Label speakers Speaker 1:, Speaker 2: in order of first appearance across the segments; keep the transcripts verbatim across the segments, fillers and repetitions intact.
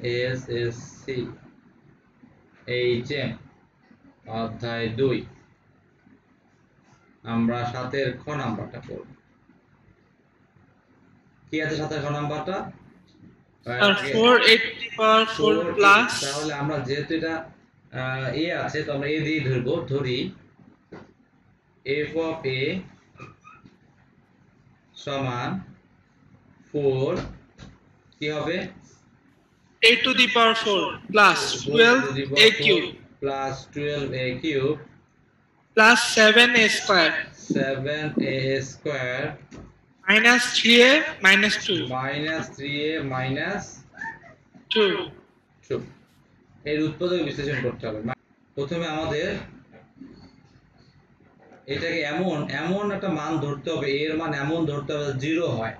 Speaker 1: SSC HM অধ্যায় দুই আমরা সাতের খ নাম্বারটা পড়ব। কি আছে সাতের খ নাম্বারটা?
Speaker 2: four a to the power four plus,
Speaker 1: তাহলে আমরা যেহেতু এটা এ আছে তো আমরা এ দিয়ে ধরবো। ধরি f of a সমান four কি হবে?
Speaker 2: a to the power four plus twelve a cube
Speaker 1: plus twelve a cube
Speaker 2: plus seven a square
Speaker 1: seven a square
Speaker 2: minus three a minus two
Speaker 1: minus three a minus
Speaker 2: two.
Speaker 1: two এর উৎপাদক বিশ্লেষণ করতে হবে। প্রথমে আমাদের এটাকে এমন এমন একটা মান ধরতে হবে, এর মান এমন ধরতে হবে জিরো হয়।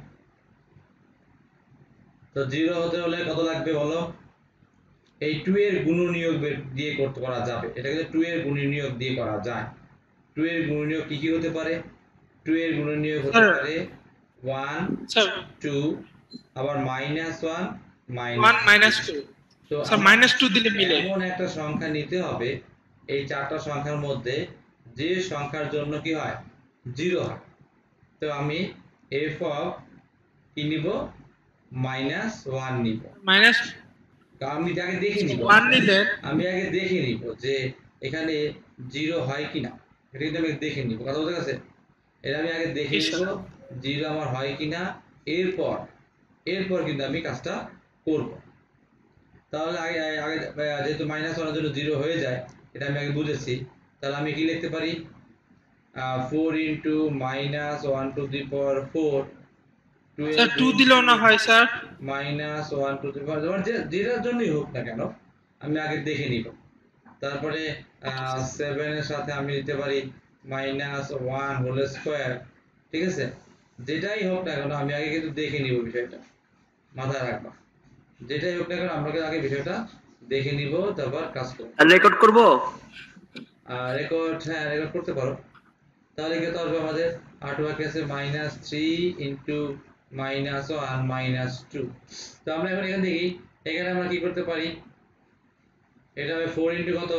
Speaker 1: তো জিরো হতে হলে কত লাগবে বলো? এই টু এর গুণনীয়ক দিয়ে করতে করা যাবে। এটাকে টু এর গুণনীয়ক দিয়ে করা যায়। টু এর গুণনীয়ক কি কি হতে পারে? টু এর গুণনীয়ক হতে পারে one two আবার minus one
Speaker 2: minus two। তো স্যার minus two দিলে মিলে
Speaker 1: এমন একটা সংখ্যা নিতে হবে এই চারটা সংখ্যার মধ্যে যে সংখ্যার জন্য কি হয় জিরো হয়। তো আমি f of কি নিব? minus one নিব।
Speaker 2: minus
Speaker 1: আমি আগে দেখে নিব
Speaker 2: one নিলে
Speaker 1: আমি আগে দেখে নিব যে এখানে জিরো হয় কিনা। এটা কিন্তু আমি দেখে নিব। কথা বুঝা গেছে? এটা আমি আগে দেখে নিব জিরো আমার হয় কিনা, এরপর এরপর কিন্তু আমি কাজটা করব। তাহলে আগে আগে যেহেতু মাইনাস ওয়ান এর জন্য জিরো হয়ে যায় এটা আমি আগে বুঝেছি। তাহলে আমি কি লিখতে পারি? four into minus one to the power four
Speaker 2: sir two দিলেও না হয় sir
Speaker 1: minus one to the power যে যেটার জন্যই হোক না কেন আমি আগে দেখে নিব। তারপরে seven এর সাথে আমি দিতে পারি minus one whole square। ঠিক আছে? যেটাই হোক না কেন আমি আগে কিন্তু দেখে নিব বিষয়টা। মাথায় রাখবা। যেটাই হোক না কেন আমরা আগে বিষয়টা দেখে নিব, তারপর কাজ করব।
Speaker 3: আর রেকর্ড করব?
Speaker 1: আর রেকর্ড হ্যাঁ রেকর্ড করতে পারো। তাহলে কি করব? আমাদের আর্টওয়ার্ক আছে minus three into minus one minus two। তো আমরা এখন এখান থেকে এখানে আমরা কি করতে পারি? এটা হবে four into কত?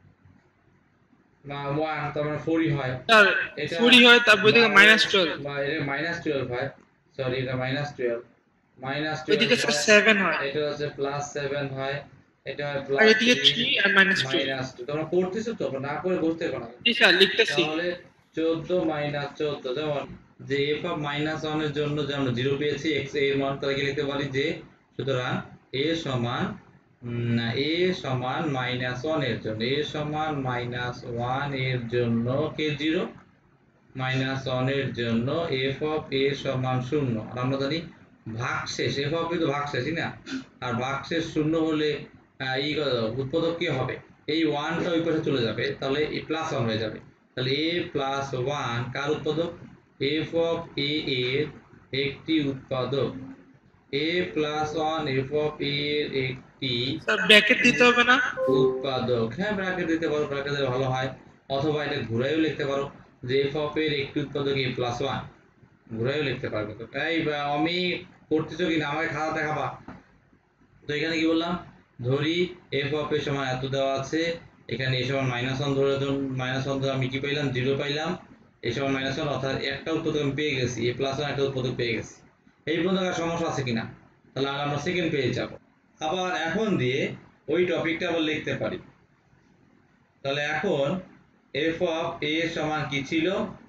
Speaker 1: না one, তো আমরা four ই হয়।
Speaker 2: স্যার four ই হয়, তারপর থেকে minus twelve
Speaker 1: বা এটা minus twelve হয়। সরি এটা minus twelve minus twelve
Speaker 2: এদিকে স্যার seven হয়,
Speaker 1: এটা হচ্ছে plus seven হয়। এটা হয় plus
Speaker 2: আর এদিকে three আর minus two।
Speaker 1: minus two তোমরা পড়তেছো তো, না পড়ে বসতে পারো না।
Speaker 2: জি স্যার লিখতেছি।
Speaker 1: তাহলে চৌদ্দ minus চৌদ্দ, যেমন যে f of minus one এর জন্য যে আমরা জিরো পেয়েছি x এর মান তাহলে কি লিখতে পারি যে সুতরাং a সমান না a সমান minus one এর জন্য a সমান minus one এর জন্য কে জিরো minus one এর জন্য f of a সমান শূন্য। আর আমরা জানি ভাগশেষ f of কিন্তু ভাগশেষ না, আর ভাগশেষ শূন্য হলে এই উৎপাদক কি হবে? এই one টা ওই পাশে চলে যাবে, তাহলে a plus one হয়ে যাবে। তাহলে a plus one কার উৎপাদক? f of a এর একটি উৎপাদক। a plus one f of a এর একটি
Speaker 2: স্যার ব্র্যাকেট দিতে হবে না?
Speaker 1: উৎপাদক। হ্যাঁ ব্র্যাকেট দিতে পারো, ব্র্যাকেট দিলে ভালো হয়। অথবা এটা ঘুরাইও লিখতে পারো যে f of এর একটি উৎপাদক a plus one, ঘুরাইও লিখতে পারবে। তো এই আমি করতেছো কিনা আমাকে খাতা দেখাবা। তো এখানে কি বললাম? ধরি f of a সমান এত দেওয়া আছে, এখানে a সমান minus one ধরে ধরুন minus one ধরে আমি কি পাইলাম? জিরো পাইলাম। a সমান minus one অর্থাৎ একটা উৎপাদক আমি পেয়ে গেছি, a plus one একটা উৎপাদক পেয়ে গেছি। এই পর্যন্ত আর সমস্যা আছে কিনা? তাহলে আর আমরা সেকেন্ড পেজে যাব। আবার এখন দিয়ে ওই টপিকটা আবার লিখতে পারি। তাহলে এখন f of a এর সমান কি ছিল?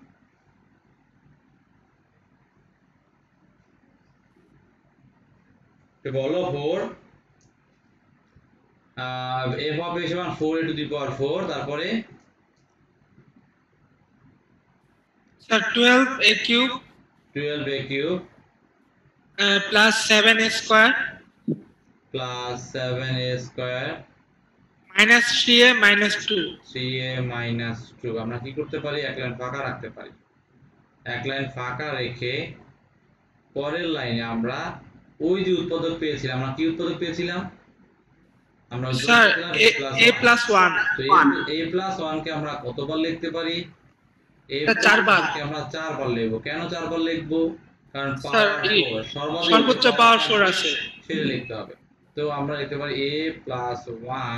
Speaker 1: তো বলো four, f of a সমান four a to the power four, তারপরে
Speaker 2: sir twelve a cube
Speaker 1: twelve a cube
Speaker 2: plus seven a square
Speaker 1: plus seven a square
Speaker 2: minus three a minus two
Speaker 1: three a minus two। আমরা কি করতে পারি? এক line ফাঁকা রাখতে পারি। এক লাইন ফাঁকা রেখে পরের লাইনে আমরা ওই যে উৎপাদক পেয়েছিলাম, আমরা কি উৎপাদক পেয়েছিলাম? আমরা
Speaker 2: স্যার a plus one।
Speaker 1: তো a plus one কে আমরা কতবার লিখতে পারি? a
Speaker 2: চারবার।
Speaker 1: কে আমরা চারবার লিখব। কেন চারবার লিখব? কারণ
Speaker 2: স্যার সর্বোচ্চ পাওয়ার four আছে
Speaker 1: সেটা লিখতে হবে। তো আমরা লিখতে পারি a plus one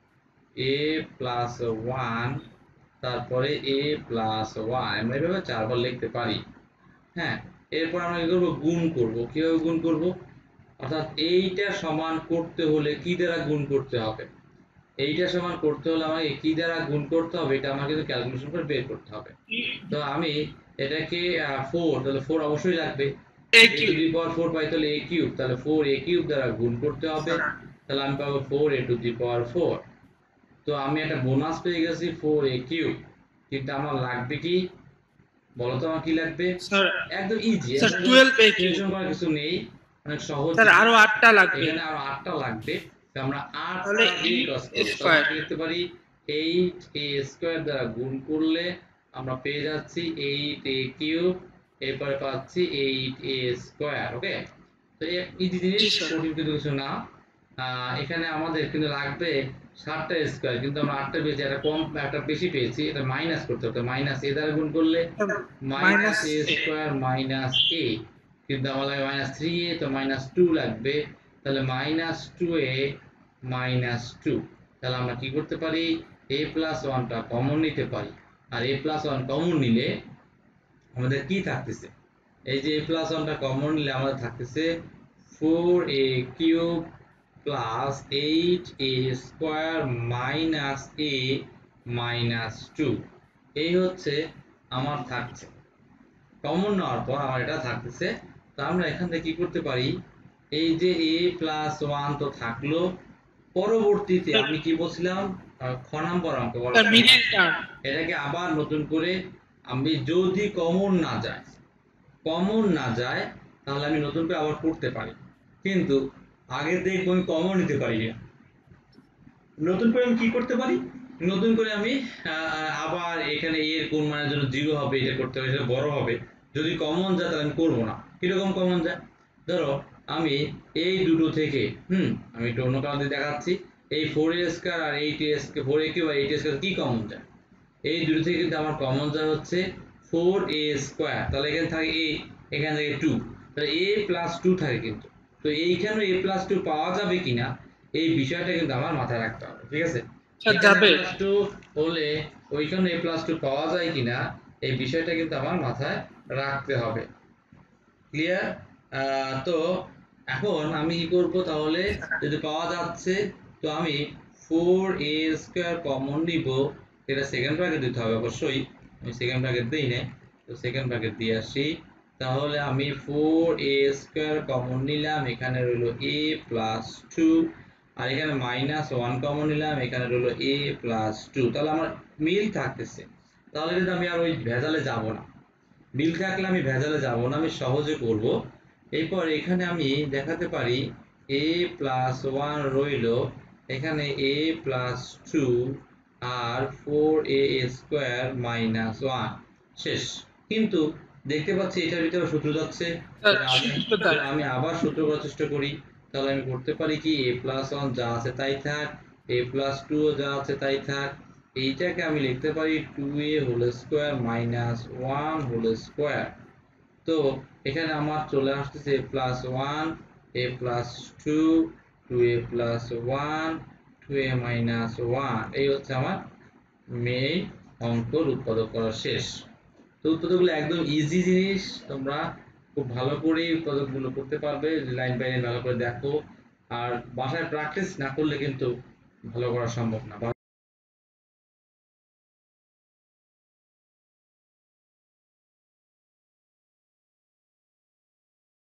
Speaker 1: a plus one তারপরে a প্লাস ওয়ান আমরা এভাবে চারবার লিখতে পারি। হ্যাঁ, এরপর আমরা কি করবো, গুণ করব। কিভাবে গুণ করব, অর্থাৎ এইটা সমান করতে হলে কি দ্বারা গুণ করতে হবে, এইটা সমান করতে হলে আমাকে কি দ্বারা গুণ করতে হবে এটা আমাকে কিন্তু ক্যালকুলেশন করে বের করতে হবে। তো আমি এটাকে ফোর, তাহলে ফোর অবশ্যই লাগবে,
Speaker 2: a
Speaker 1: a to
Speaker 2: cube
Speaker 1: the power four পাই তাহলে a কিউব, তাহলে ফোর a কিউব দ্বারা গুণ করতে হবে, তাহলে আমি পাবো four a to the power four. তো আমি একটা বোনাস পেয়ে গেছি ফোর a কিউব, কিন্তু আমার লাগবে কি বলো তো, আমার কি লাগবে?
Speaker 2: স্যার
Speaker 1: একদম ইজি,
Speaker 2: স্যার
Speaker 1: একদম
Speaker 2: টুয়েলভ a cube
Speaker 1: টেনশন করার কিছু নেই, অনেক সহজ
Speaker 2: স্যার
Speaker 1: জিনিস।
Speaker 2: আরো আটটা লাগবে
Speaker 1: এখানে আরো আটটা লাগবে, তো আমরা
Speaker 2: তাহলে
Speaker 1: আটটা দিয়ে কাজ করব। তাহলে
Speaker 2: স্কয়ার
Speaker 1: আমরা লিখতে পারি এইট a স্কয়ার দ্বারা গুণ করলে আমরা পেয়ে যাচ্ছি এইট a কিউব, এরপরে পাচ্ছি এইট a স্কয়ার। ওকে, তো এই ইজি জিনিস,
Speaker 2: জি স্যার
Speaker 1: কঠিন কিন্তু কিছু না। আহ, এখানে আমাদের কিন্তু লাগবে সাতটা স্কয়ার, কিন্তু আমরা আটটা পেয়েছি, একটা কম একটা বেশি পেয়েছি, এটা মাইনাস করতে হবে। মাইনাস a দ্বারা গুণ করলে minus
Speaker 2: minus
Speaker 1: a square minus a, কিন্তু আমার লাগে মাইনাস থ্রি a, তো মাইনাস টু লাগবে, তাহলে minus two a minus two. তাহলে আমরা কি করতে পারি, a প্লাস ওয়ানটা কমন নিতে পারি, আর a প্লাস ওয়ান কমন নিলে আমাদের কি থাকতেছে, এই যে a প্লাস ওয়ানটা কমন নিলে আমাদের থাকতেছে four a cube plus eight a square minus a minus two. এই হচ্ছে আমার থাকছে, কমন নেওয়ার পর আমার এটা থাকতেছে। তো আমরা এখান থেকে কি করতে পারি, এই যে a প্লাস ওয়ান তো থাকলো, পরবর্তীতে আমি কি বলছিলাম, আহ, খ নাম্বার অঙ্ক বলা
Speaker 2: স্যার
Speaker 1: ছিল,
Speaker 2: মিডিল টার্ম
Speaker 1: এটাকে আবার নতুন করে আমি যদি কমন না যায়, কমন না যায় তাহলে আমি নতুন করে আবার করতে পারি, কিন্তু আগে দেখবো আমি কমন নিতে পারি না। নতুন করে আমি কি করতে পারি, নতুন করে আমি আহ, আবার এখানে a এর কোন মানের জন্য জিরো হবে এটা করতে হবে, সেটা বড় হবে। যদি কমন যায় তাহলে আমি করবো না। কিরকম কমন যায়, ধরো আমি এই দুটো থেকে, হুম আমি একটু অন্য কারণ দিয়ে দেখাচ্ছি, এই ফোর a স্কয়ার আর eight a square, four a cube আর এইট a স্কয়ার কি কমন যায়, এই দুটো থেকে কিন্তু আমার কমন যায় হচ্ছে ফোর a স্কয়ার, তাহলে এখানে থাকে a, এখানে থাকে টু, তাহলে a প্লাস টু থাকে কিন্তু। তো এইখানে a প্লাস টু পাওয়া যাবে কিনা এই বিষয়টা কিন্তু আমার মাথায় রাখতে হবে, ঠিক আছে?
Speaker 2: স্যার
Speaker 1: এখানে a
Speaker 2: যাবে
Speaker 1: প্লাস টু হলে ওইখানে a প্লাস টু পাওয়া যায় কিনা এই বিষয়টা কিন্তু আমার মাথায় রাখতে হবে। ক্লিয়ার? তো এখন আমি কি করব, তাহলে যদি পাওয়া যাচ্ছে তো আমি ফোর a স্কয়ার কমন নিব, এটা সেকেন্ড ব্র্যাকেট দিতে হবে অবশ্যই, আমি সেকেন্ড ব্র্যাকেট দেই নাই, তো সেকেন্ড ব্র্যাকেট দিয়ে আসি। তাহলে আমি ফোর a স্কয়ার কমন নিলাম, এখানে রইলো a প্লাস টু, আর এখানে মাইনাস ওয়ান কমন নিলাম, এখানে রইলো a প্লাস টু। তাহলে আমার মিল থাকতেছে, তাহলে কিন্তু আমি আর ওই ভেজালে যাব না, মিল থাকলে আমি ভেজালে যাব না, আমি সহজে করব। এরপর এখানে আমি দেখাতে পারি a প্লাস ওয়ান রইল, এখানে a প্লাস টু আর four a square minus one, শেষ। কিন্তু দেখতে পাচ্ছি এটার ভিতরে সূত্র যাচ্ছে,
Speaker 2: স্যার
Speaker 1: তাহলে আমি
Speaker 2: সূত্রটা
Speaker 1: আমি আবার সূত্র করার চেষ্টা করি। তাহলে আমি করতে পারি কি, a প্লাস ওয়ান যা আছে তাই থাক, a প্লাস টু যা আছে তাই থাক, এইটাকে আমি লিখতে পারি two a whole square minus one whole square. তো এখানে আমার চলে আসতেছে a plus one, a plus two, two a plus one, two a minus one. এই হচ্ছে আমার মেইন অঙ্কর উৎপাদক করা শেষ। তো উৎপাদকগুলো একদম ইজি জিনিস, তোমরা খুব ভালো করে উৎপাদকগুলো করতে পারবে, লাইন বাই লাইন ভালো করে দেখো, আর বাসায় প্র্যাকটিস না করলে কিন্তু ভালো করা সম্ভব না।